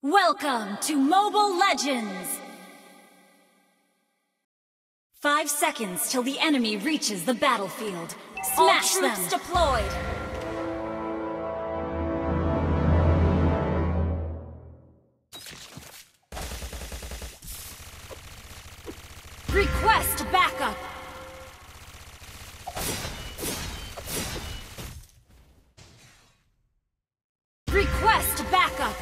Welcome to Mobile Legends! 5 seconds till the enemy reaches the battlefield. Smash them! All troops deployed! Request backup! Request backup!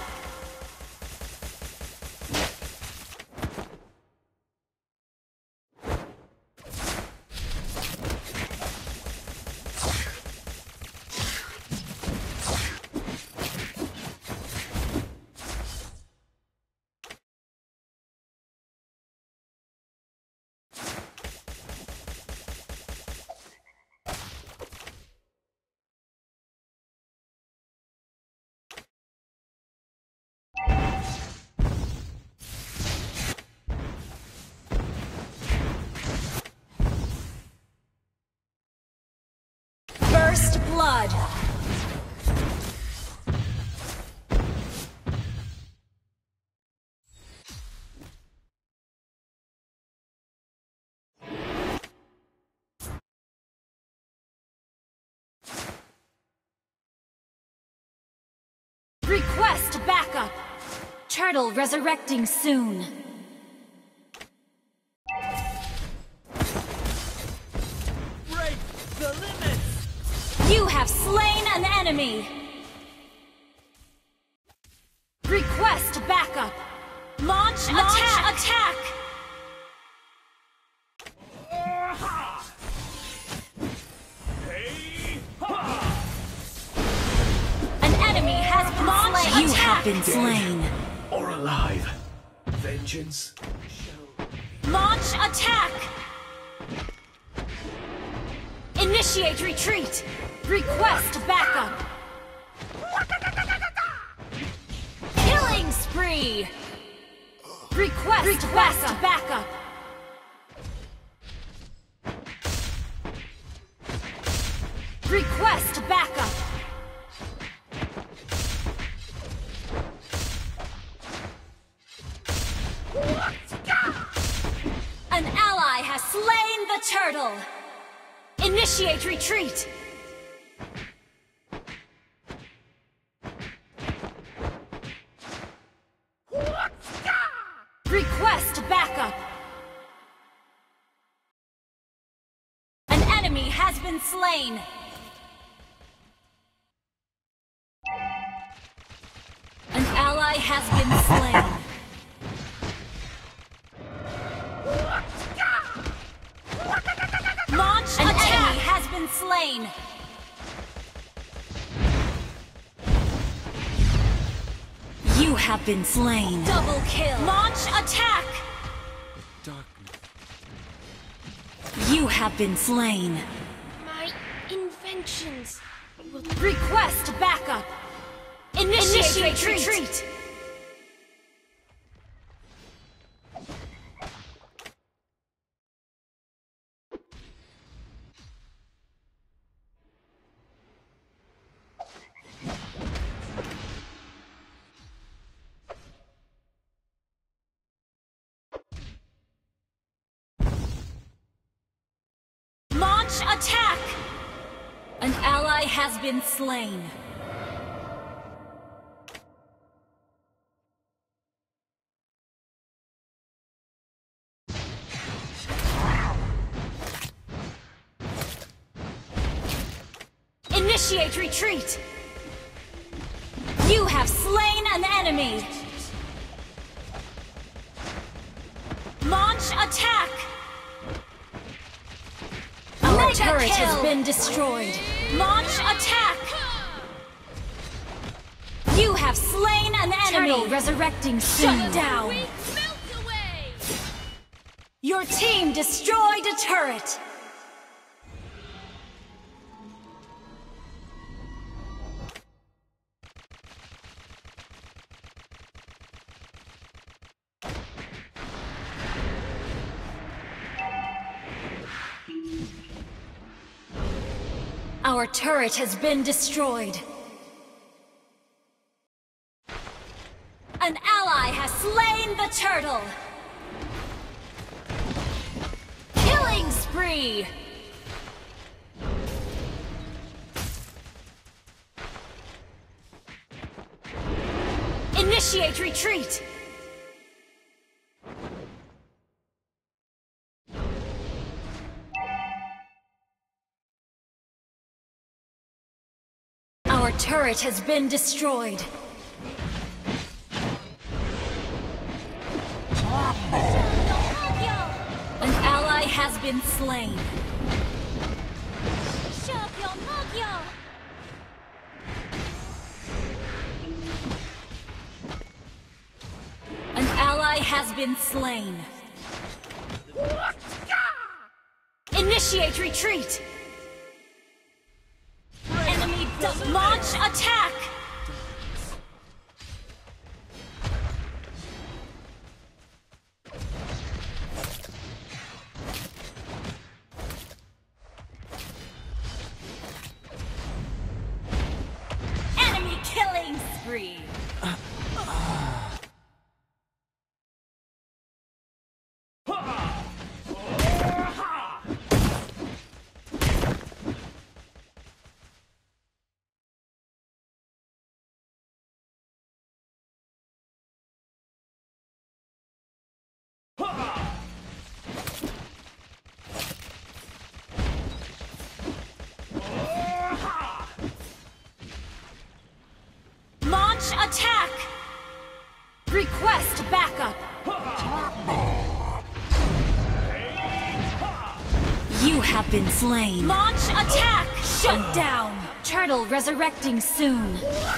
First blood! Request backup! Turtle resurrecting soon. Break the limits! You have slain an enemy! Request backup! Launch attack! An enemy has been slain! You have been slain! Or alive. Vengeance Launch attack! Initiate retreat! Request backup! Killing spree! Request backup! Request backup! An ally has slain the turtle! Initiate retreat! Request backup! An enemy has been slain! An ally has been slain! Launch attack! An enemy has been slain! You have been slain! Double kill! Launch attack! darkness. You have been slain! My inventions will... Request backup! Initiate retreat! Launch attack! An ally has been slain. Initiate retreat! You have slain an enemy! Launch attack! Our turret has been destroyed. Launch attack! You have slain an enemy! Turtle resurrecting soon. Shut down! Your team destroyed a turret! Our turret has been destroyed. An ally has slain the turtle! Killing spree! Initiate retreat! Our turret has been destroyed. An ally has been slain. An ally has been slain. Initiate retreat! Enemy launch attack! Enemy killing spree! Launch attack! Request backup! You have been slain. Launch attack! Shut down! Turtle resurrecting soon.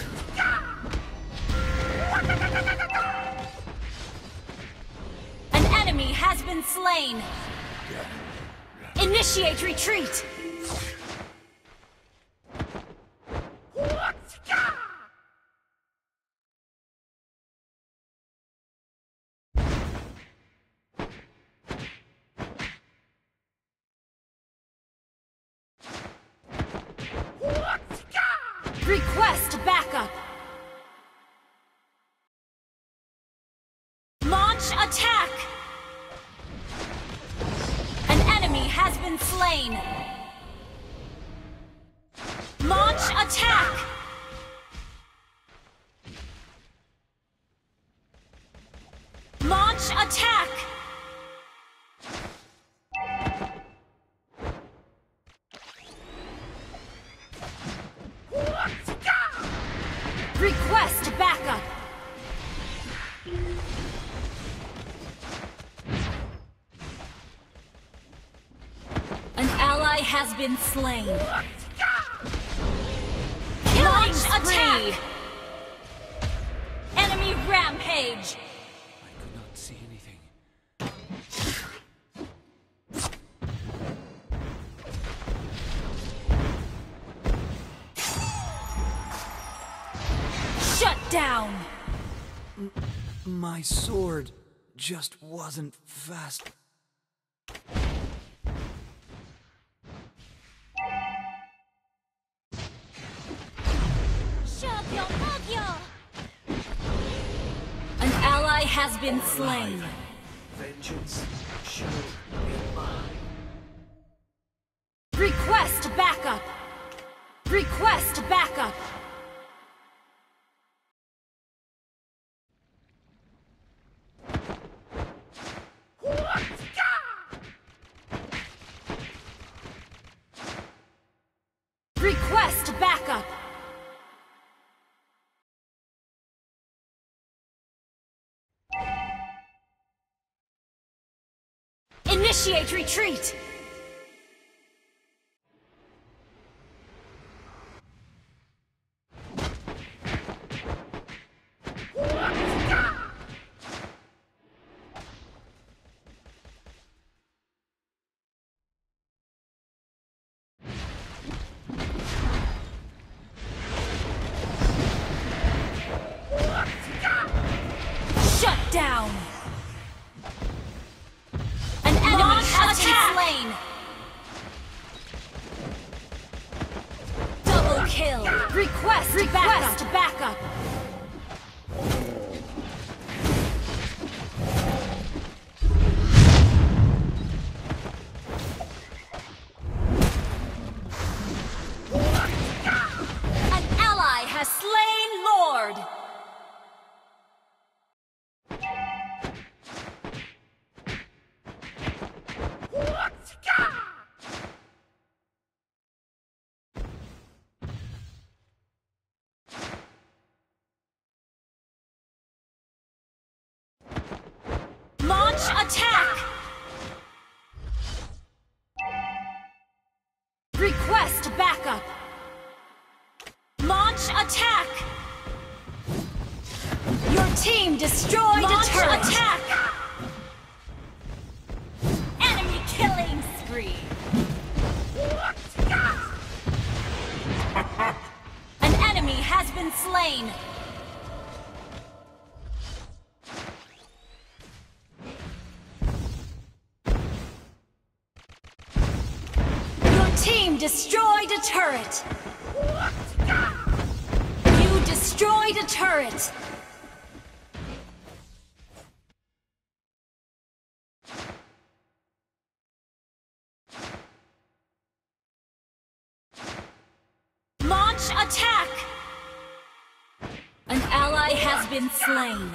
An enemy has been slain. Initiate retreat! Request backup! Launch attack! An enemy has been slain! Launch attack! Launch attack! Request backup! An ally has been slain. Killing spree! Enemy rampage! I could not see anything. Shut down! My sword just wasn't fast. An ally has been slain. Vengeance shall be mine. Request backup! Request backup! Request backup! Initiate retreat! Shut down! An enemy has been slain! team destroyed a turret! Attack! Enemy killing spree! An enemy has been slain! Your team destroyed a turret! You destroyed a turret! Launch attack! An ally has been slain.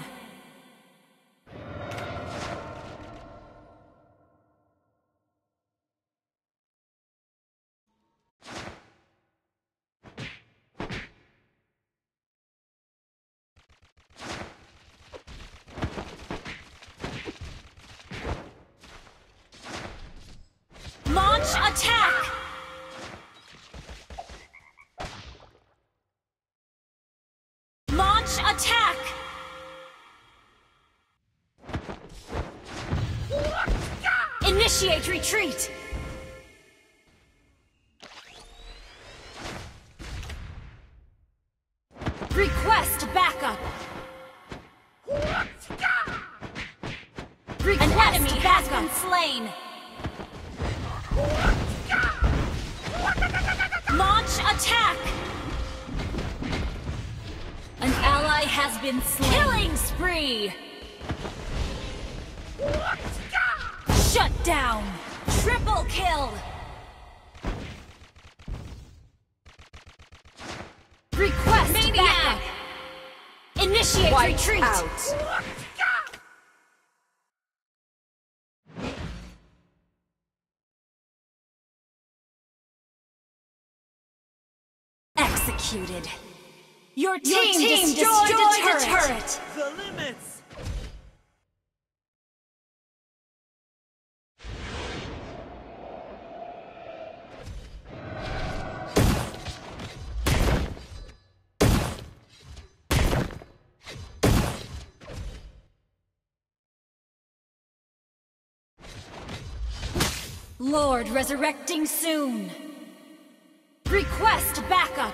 Launch attack! Launch attack! Initiate retreat! Request backup! An enemy has been slain! Launch attack! An ally has been slain. Killing spree! Shut down! Triple kill! Request backup! Initiate retreat! Out. Executed. Your team destroyed a turret! The limits! Lord resurrecting soon. Request backup.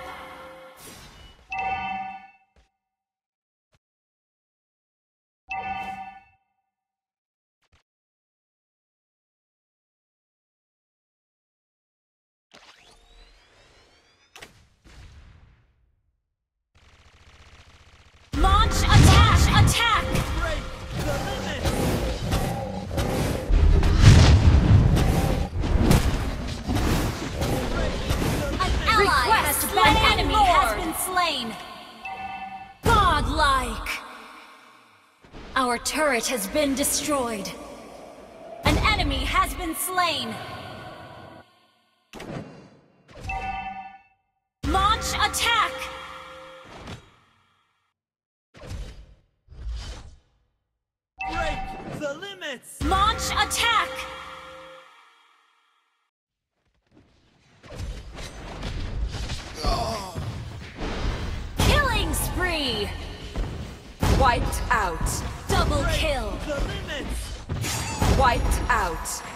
Launch attack! Attack! Break the limits! Request an enemy has been slain! Godlike! Our turret has been destroyed. An enemy has been slain! Launch attack! Break the limits! Launch attack! Killing spree! Wiped out. Double kill! The limits! Wiped out.